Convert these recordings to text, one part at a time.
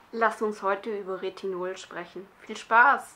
Lass uns heute über Retinol sprechen. Viel Spaß!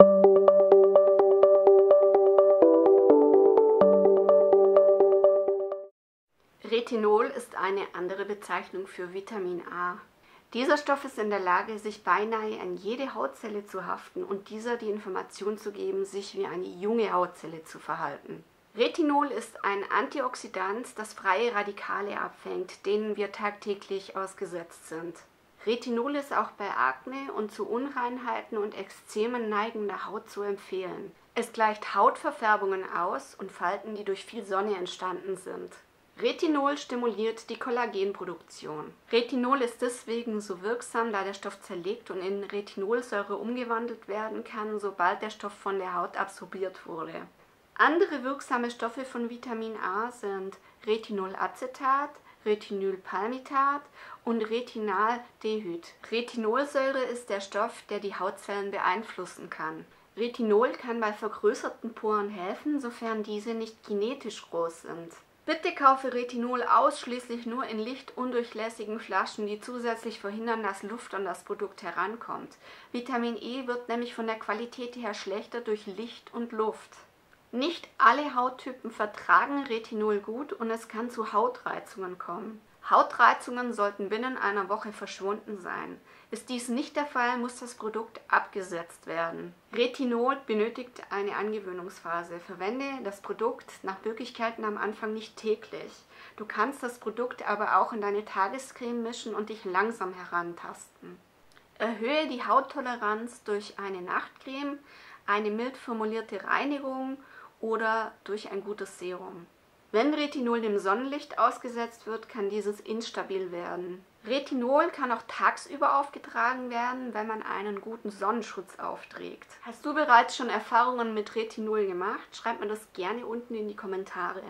Retinol ist eine andere Bezeichnung für Vitamin A. Dieser Stoff ist in der Lage, sich beinahe an jede Hautzelle zu haften und dieser die Information zu geben, sich wie eine junge Hautzelle zu verhalten. Retinol ist ein Antioxidant, das freie Radikale abfängt, denen wir tagtäglich ausgesetzt sind. Retinol ist auch bei Akne und zu Unreinheiten und Ekzemen neigender Haut zu empfehlen. Es gleicht Hautverfärbungen aus und Falten, die durch viel Sonne entstanden sind. Retinol stimuliert die Kollagenproduktion. Retinol ist deswegen so wirksam, da der Stoff zerlegt und in Retinolsäure umgewandelt werden kann, sobald der Stoff von der Haut absorbiert wurde. Andere wirksame Stoffe von Vitamin A sind Retinolacetat, Retinylpalmitat und Retinaldehyd. Retinolsäure ist der Stoff, der die Hautzellen beeinflussen kann. Retinol kann bei vergrößerten Poren helfen, sofern diese nicht genetisch groß sind. Bitte kaufe Retinol ausschließlich nur in lichtundurchlässigen Flaschen, die zusätzlich verhindern, dass Luft an das Produkt herankommt. Vitamin E wird nämlich von der Qualität her schlechter durch Licht und Luft. Nicht alle Hauttypen vertragen Retinol gut und es kann zu Hautreizungen kommen. Hautreizungen sollten binnen einer Woche verschwunden sein. Ist dies nicht der Fall, muss das Produkt abgesetzt werden. Retinol benötigt eine Angewöhnungsphase. Verwende das Produkt nach Möglichkeiten am Anfang nicht täglich. Du kannst das Produkt aber auch in deine Tagescreme mischen und dich langsam herantasten. Erhöhe die Hauttoleranz durch eine Nachtcreme, eine mild formulierte Reinigung oder durch ein gutes Serum. Wenn Retinol dem Sonnenlicht ausgesetzt wird, kann dieses instabil werden. Retinol kann auch tagsüber aufgetragen werden, wenn man einen guten Sonnenschutz aufträgt. Hast du bereits schon Erfahrungen mit Retinol gemacht? Schreib mir das gerne unten in die Kommentare.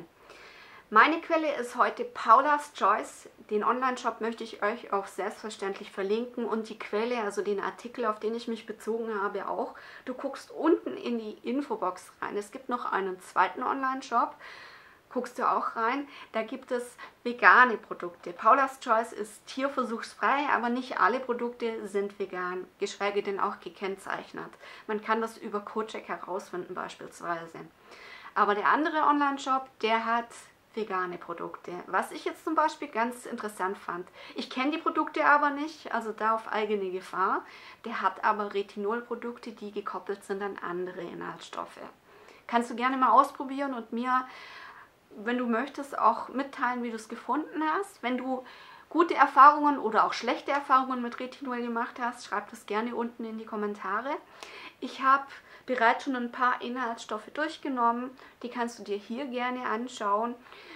Meine Quelle ist heute Paula's Choice. Den Online-Shop möchte ich euch auch selbstverständlich verlinken und die Quelle, also den Artikel, auf den ich mich bezogen habe, auch. Du guckst unten in die Infobox rein. Es gibt noch einen zweiten Online-Shop. Guckst du auch rein, da gibt es vegane Produkte. Paula's Choice ist tierversuchsfrei, aber nicht alle Produkte sind vegan, geschweige denn auch gekennzeichnet. Man kann das über CodeCheck herausfinden beispielsweise. Aber der andere Online-Shop, der hat vegane Produkte, was ich jetzt zum Beispiel ganz interessant fand. Ich kenne die Produkte aber nicht, also da auf eigene Gefahr. Der hat aber Retinol-Produkte, die gekoppelt sind an andere Inhaltsstoffe. Kannst du gerne mal ausprobieren und mir, wenn du möchtest, auch mitteilen, wie du es gefunden hast. Wenn du gute Erfahrungen oder auch schlechte Erfahrungen mit Retinol gemacht hast, schreib das gerne unten in die Kommentare. Ich habe bereits schon ein paar Inhaltsstoffe durchgenommen, die kannst du dir hier gerne anschauen.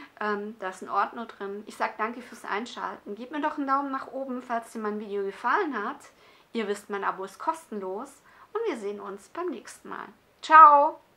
Da ist ein Ordner drin. Ich sage danke fürs Einschalten. Gib mir doch einen Daumen nach oben, falls dir mein Video gefallen hat. Ihr wisst, mein Abo ist kostenlos und wir sehen uns beim nächsten Mal. Ciao!